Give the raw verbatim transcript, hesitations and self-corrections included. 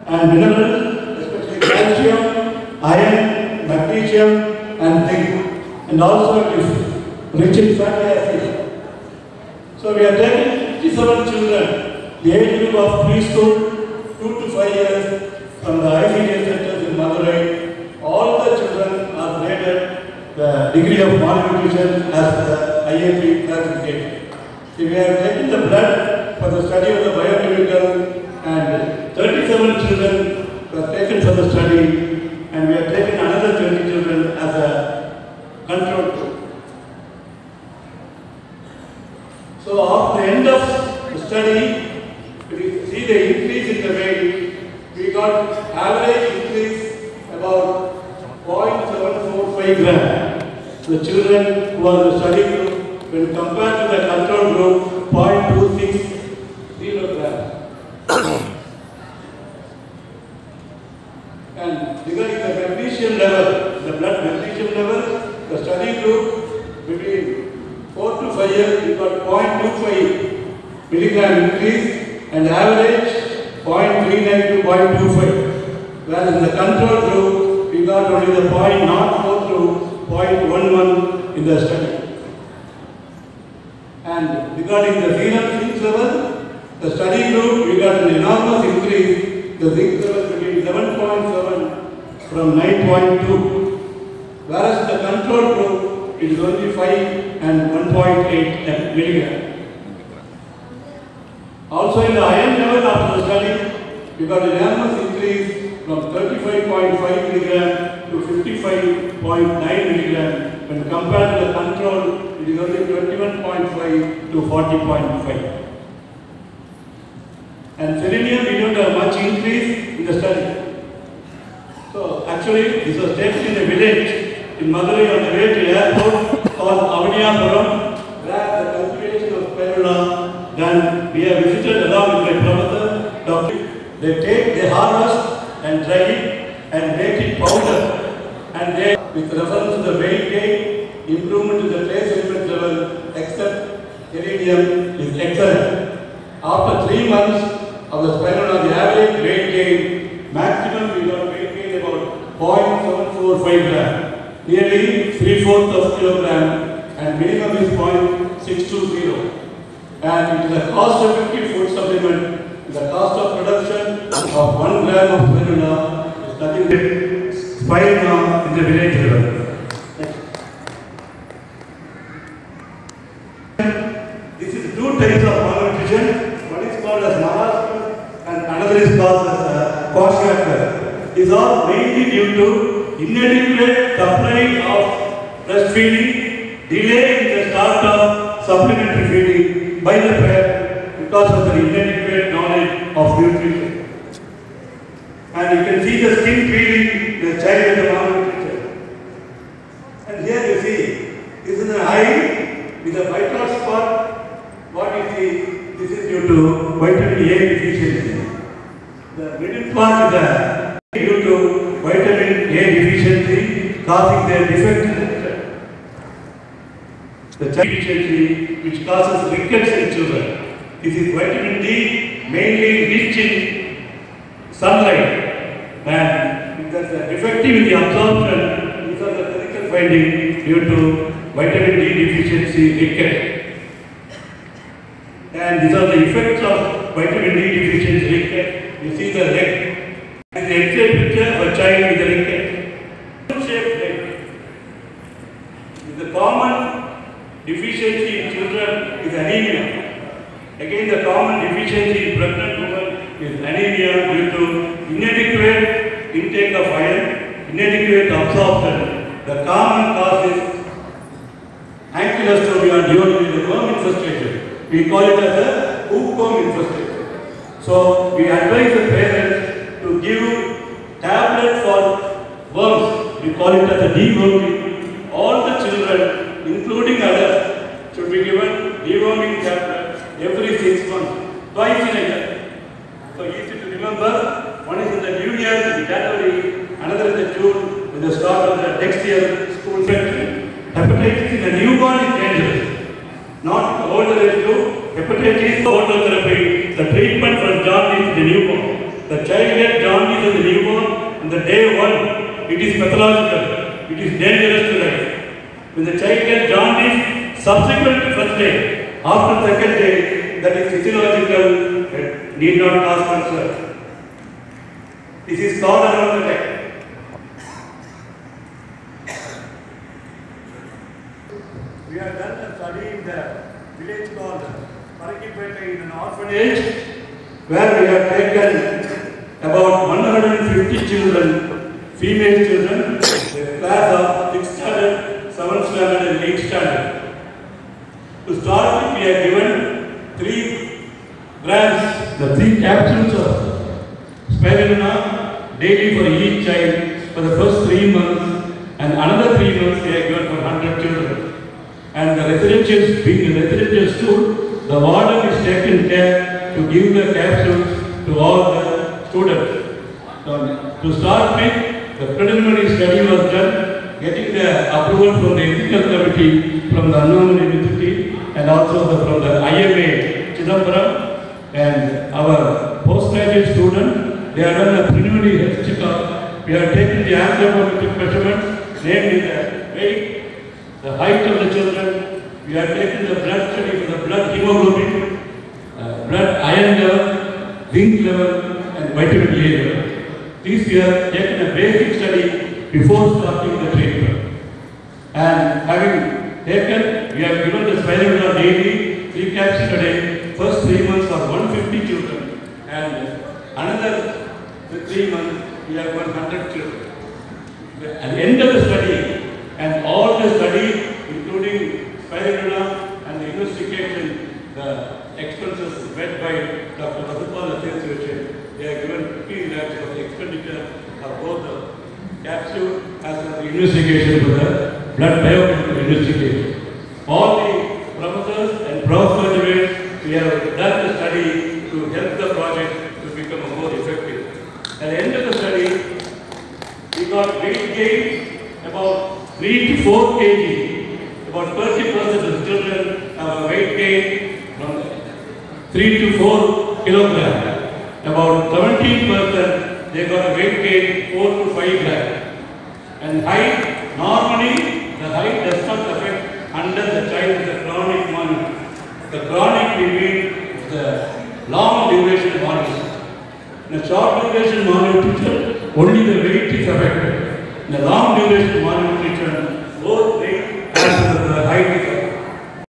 and minerals, especially calcium, iron, magnesium, and zinc, and also it is rich in fatty acids. So we have taken fifty-seven children, the age group of preschool, two to five years, from the I C D S centers in Madurai. All the children are graded the degree of malnutrition as the I A P classification. So we have taken the blood for the study of the biochemical, and thirty-seven children were taken for the study, and we have taken another twenty children as a control group. So after the end of the study, we see the increase in the weight. We got average increase about zero point seven four five gram. The children who are in the study group, when compared to the control group, zero point two six zero gram. And regarding the magnesium level, the blood magnesium level, the study group between four to five years, we got zero point two five milligram increase, and average zero point three nine to zero point two five. Whereas in the control group, we got only the zero point zero four to zero point one one in the study. And regarding the renal zinc level, the study group, we got an enormous increase, the zinc level between eleven point seven from nine point two. Whereas the control group, it is only five and one point eight milligram. Also in the iron level after the study, we got an enormous increase from thirty-five point five milligram to fifty-five point nine milligram. When compared to the control, it is only twenty-one point five to forty point five. And selenium, we don't have much increase in the study. So actually, this was taken in a village in Madurai on the way to airport called Avaniyapuram, where the cultivation of spirulina. Then we have visited along with my professor, Doctor They take, they harvest and dry it and make it powder. And they, with reference to the weight gain, improvement in the trace element level, except iridium is excellent. After three months of the spirulina, the average weight gain, maximum we got weight gain about zero point seven four five gram, nearly three fourths of kilogram, and minimum is zero point six two zero. And it is a cost-effective food supplement. The cost of production of one gram of spirulina is nothing but spirulina in the village level. This is two types of malnutrition. One is called as marasmus and another is called as uh, kwashiorkor. These are mainly due to inadequate supply of breastfeeding, delay in the start of supplementary feeding by the parent because of the inadequate knowledge of nutrition. And you can see the skin peeling the child with the malnutrition. And here you see, this is an eye with a white spot. What you see, this is due to vitamin A deficiency. The middle part is a due to vitamin A deficiency causing their defect in the child. The child deficiency which causes rickets in children. This is vitamin D, mainly rich in sunlight, and that's defective in the absorption. These are the clinical findings due to vitamin D deficiency ricket. And these are the effects of vitamin D deficiency ricket. You see the leg. This is the X-ray picture of a child with a ricket. Shaped leg. The common deficiency in children is anemia. Again, the common deficiency in pregnant women is anemia due to inadequate intake of iron, inadequate absorption. The common cause is ankylostomia duodenum, the worm infestation. We call it as a hookworm infestation. So, we advise the parents to give tablet for worms. We call it as a deworming. All the children, including adults, should be given deworming tablet every six months, twice in a year. So easy to remember. One is in the new year in January, another in the June with the start of the next year school session. Hepatitis in the newborn is dangerous. Not the older age group. Hepatitis, older therapy. The treatment for jaundice in the newborn. the child gets jaundice in the newborn, in the day one, it is pathological, it is dangerous to life. When the child gets jaundice, subsequent to first day, after second day, that is physiological, it need not cause concern. This is called around the neck. We have done a study in the village called Parakipeta in an orphanage, where we have taken about one hundred fifty children, female children, a class of sixth standard, seventh standard and eighth standard. To start with, we have given three grams, the three capsules of spirulina daily for each child for the first three months, and another three months we have given for one hundred children. And the residential, being a residential school, the warden is taken care to give the capsules to all the students. So, to start with, the preliminary study was done, getting the approval from the ethical committee from the Annamalai University and also the, from the I M A Chidambaram, and our postgraduate student, they have done a preliminary health checkup. We have taken the anthropometric measurements, namely the weight, the height of the children. We have taken the blood study for the blood hemoglobin, uh, blood iron level, zinc level, and vitamin A level. These we have taken a basic study before starting the treatment. And having taken, we have given the spirulina daily, three capsules a day, first three months for one hundred fifty children, and another three months we have one hundred children. At the end of the study, and all the study, including spirulina and the investigation, the expenses met by Doctor Vasupal Association, they are given fifteen lakhs of the expenditure of both the capsule as well as the investigation for the blood biochemical investigation. All the professors and postgraduates, we have done the study to help the project to become more effective. At the end of the study, we got weight gain about three to four kilograms. About thirty percent of the children have a weight gain from three to four kilograms. About seventeen percent they got a weight gain four to five grams. And height, normally the height does not affect under the child with a chronic malnutrition. The chronic we mean the long duration malnutrition. In the short duration malnutrition, only the weight is affected. In the long duration malnutrition, both weight and the height is affected.